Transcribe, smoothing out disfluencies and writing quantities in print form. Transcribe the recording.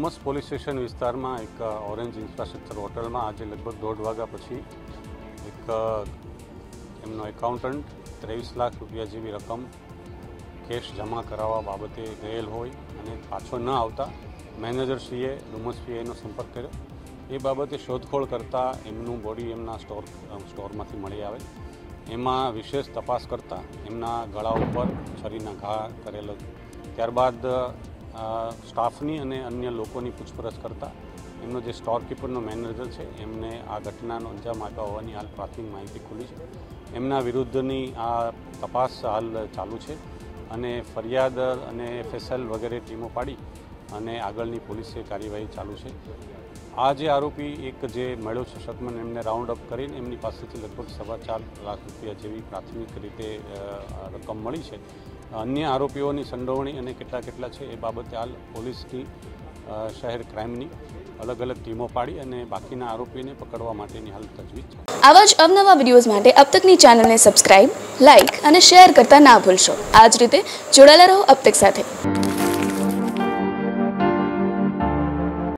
Dumas police station વિસ્તારમાં એક orange infrastructure હોટલમાં આજે લગભગ 1:30 વાગ્યા પછી એક એમનો એકાઉન્ટન્ટ 23 લાખ રૂપિયા જેવી રકમ કેશ જમા કરાવવા બાબતે ગયેલ હોય અને પાછો ન આવતા મેનેજરશ્રીએ ડુમસ પીઆઈનો સંપર્ક કર્યો। એ બાબતે શોધખોળ કરતાં એમનું બોડી એમના સ્ટોરમાંથી મળી આવે। એમાં વિશેષ તપાસ કરતાં એમના ગળા ઉપર છરીના ઘા કરેલ। ત્યારબાદ સ્ટાફની અને અન્ય લોકોની પૂછપરછ કરતાં એમનો જે સ્ટોર કીપરનો મેનેજર છે એમને આ ઘટનાનો અંજામ આપ્યા હોવાની હાલ પ્રાથમિક માહિતી ખુલી છે। એમના વિરુદ્ધની આ તપાસ હાલ ચાલુ છે અને ફરિયાદ અને FSL વગેરે ટીમો પાડી અને આગળની પોલીસે કાર્યવાહી ચાલુ છે। આ જે આરોપી એક જે મળ્યો છે શકમન, એમને રાઉન્ડ અપ કરીને એમની પાસેથી લગભગ 4.25 લાખ રૂપિયા જેવી પ્રાથમિક રીતે રકમ મળી છે। અન્ય આરોપીઓની સંડોવણી અને કેટલા છે એ બાબતે હાલ પોલીસની શહેર ક્રાઇમની અલગ અલગ ટીમો પાડી અને બાકીના આરોપીને પકડવા માટેની હાલ તજવીજ છે। આવા જ અવનવા વિડીયોઝ માટે અબ તકની ચેનલને સબસ્ક્રાઇબ, લાઇક અને શેર કરતા ના ભૂલશો। આ જ રીતે જોડાયેલા રહો અબ તક સાથે।